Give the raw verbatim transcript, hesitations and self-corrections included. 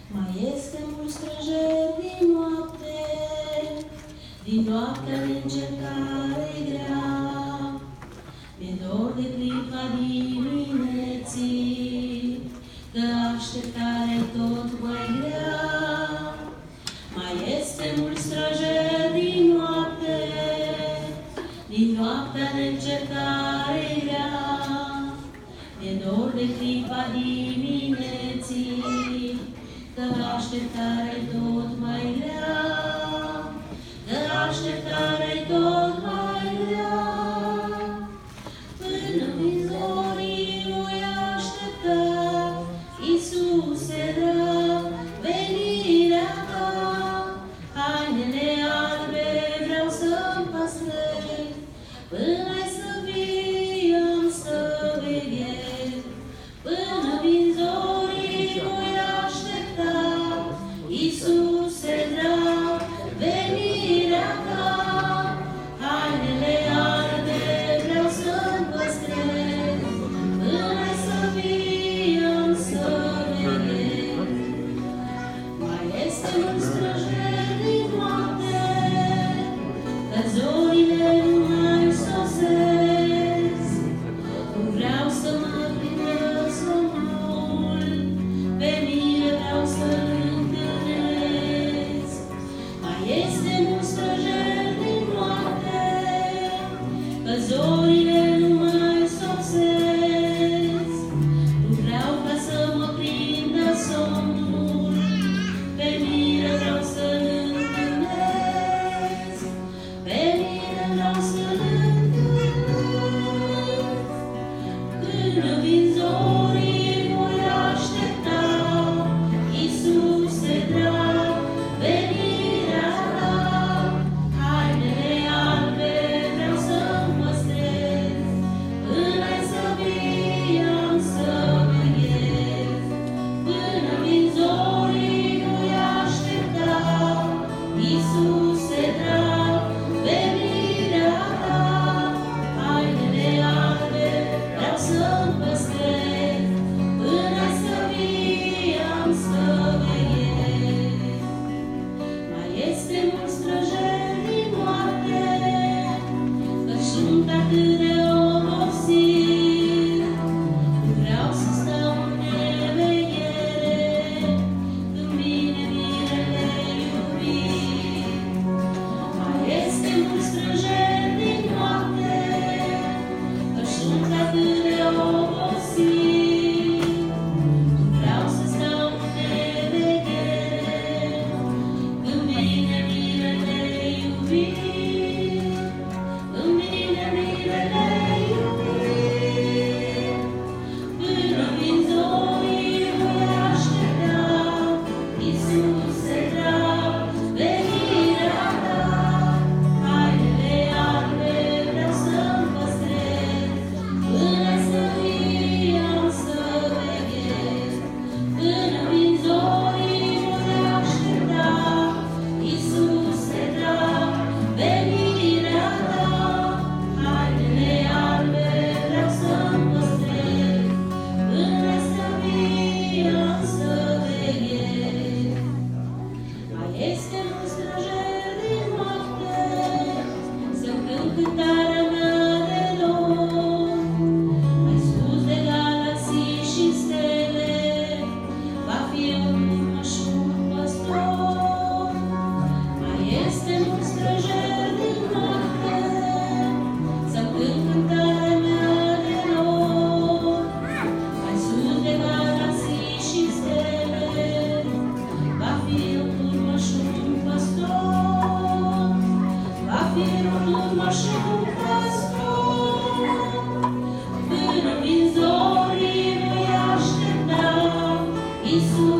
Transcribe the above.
Mai este mult străjer din noapte, din noaptea de încercare grea. Mi-e dor de clipa dimineții, că așteptarea tot mai grea. Mai este mult străjer din noapte, din noaptea de încercare grea. Mi-e dor de clipa dimineții, că așteptarea-i tot mai grea, că așteptarea-i tot mai grea. Până vin zorii voi aștepta, Iisuse drag, venirea ta. Hainele albe vreau să-mi păstrez, până ai să vii am să veghez. Până vin zorii voi aștepta, Iisuse drag, venirea ta. Hainele albe vreau să-mi păstrez, până ai să vii am să veghez. Mai este mult străjer din noapte, că zorile nu mai sosesc. Nu vreau să mă prindă somnul, pe mine vreau să-l întâlnesc. Mai este mult străjer din noapte, că zorile nu mai sosesc. Nu vreau ca să mă prindă somnul, pe mine vreau să-l întâlnesc. Pe mine vreau să-l întâlnesc. Până vin zorii voi aștepta, Iisuse drag, venirea ta. Hainele albe vreau să-mi păstrez, până ai să vii am să veghez. Până vin zorii voi aștepta, Iisuse drag, venirea ta. Hainele albe vreau să-mi păstrez, până ai să vii am să veghez. Mai este mult străjer din noapte, căci sunt atât de obosit. Nu vreau să stau în neveghere, când vine mirele iubit. Mai este mult străjer din noapte, căci sunt atât de obosit. Nu vreau să stau în neveghere, când vine mirele iubit. Când vine mirele iubit. Până vin zorii voi aștepta, Iisuse drag, venirea ta. Hainele albe vreau să-mi păstrez, până ai să vii am să veghez. Până vin zorii voi aștepta, Iisuse drag, venirea ta. Hainele albe vreau să-mi păstrez, până ai să vii am să veghez. Mai este mult străjer din noapte, să-mi cânt cântarea mea de dor. Mai sus de galaxii și stele, va fi un urmă și un păstor. Mai este mult străjer din noapte, să-mi cânt cântarea mea de dor. Mai sus de galaxii și stele, va fi un urmă și un păstor. Va fi un urmă și un păstor. Până vin zorii voi aștepta, Iisus